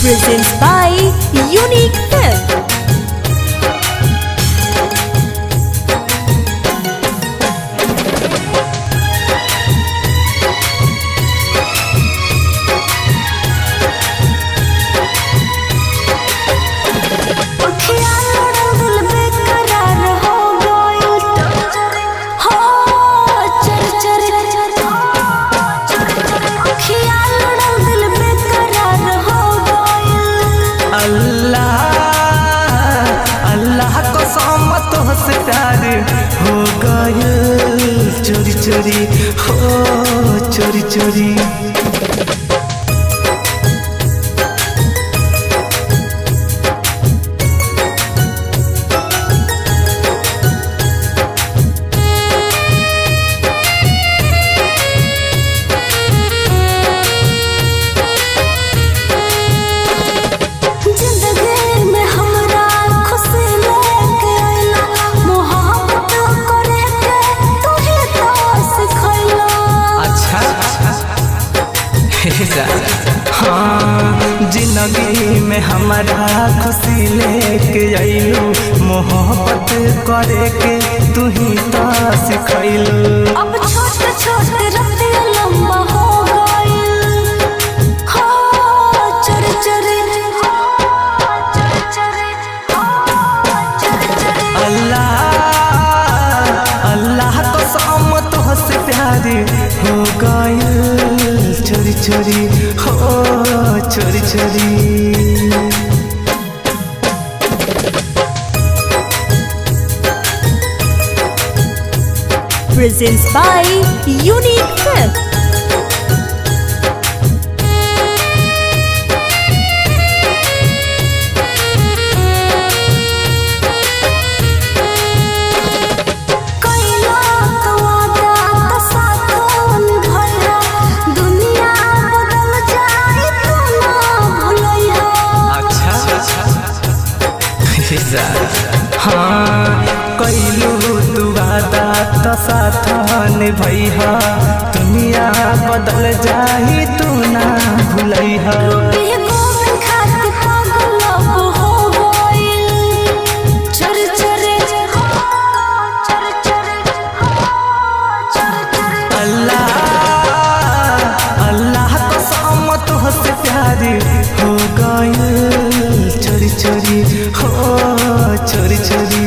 presents by Unique Film. से प्यार हो गया चोरी चोरी हो चोरी चोरी। हाँ जिंदगी में हमारा खुशी लेके आइलू, मोहब्बत करे के तू ही तो सिखैलू। अब छोटे छोटे रतिया लंबा हो गई हो चोरी चोरी अल्लाह अल्लाह तो सामत हो से प्यारी हो गई चोरी चोरी हो चोरी चोरी। Presents by Unique Film. हाँ कैलू तू वादा तो साथ निभैया, दुनिया बदल जाही तू ना भूलैया। अल्लाह अल्लाह तो सामत हो से प्यारी हो गई चोरी चोरी हो चोरी चोरी।